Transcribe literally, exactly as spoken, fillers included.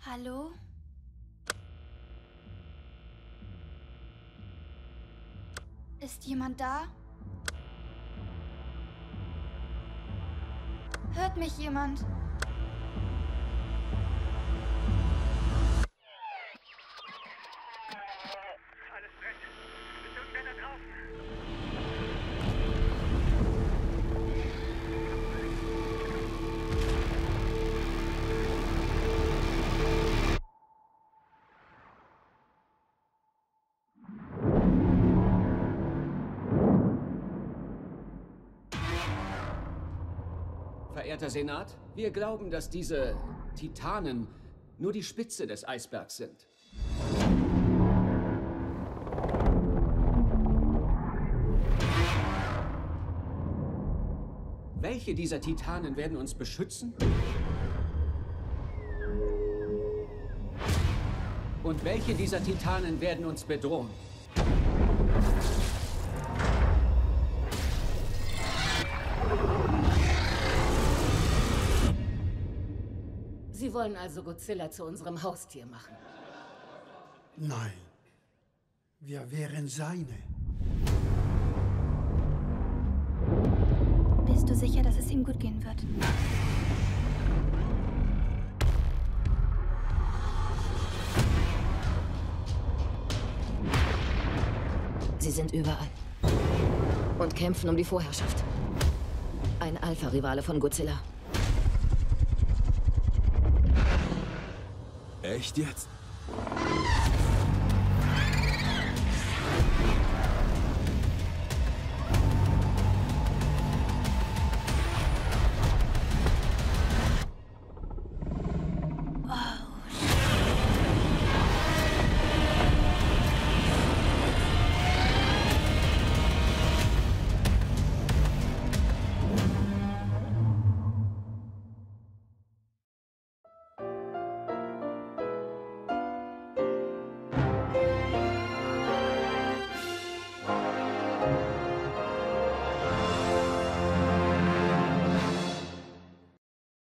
Hallo? Ist jemand da? Hört mich jemand? Alles brennt. Ist irgendwer da draußen? Verehrter Senat, wir glauben, dass diese Titanen nur die Spitze des Eisbergs sind. Welche dieser Titanen werden uns beschützen? Und welche dieser Titanen werden uns bedrohen? Sie wollen also Godzilla zu unserem Haustier machen? Nein. Wir wären seine. Bist du sicher, dass es ihm gut gehen wird? Sie sind überall. Und kämpfen um die Vorherrschaft. Ein Alpha-Rivale von Godzilla. Echt jetzt?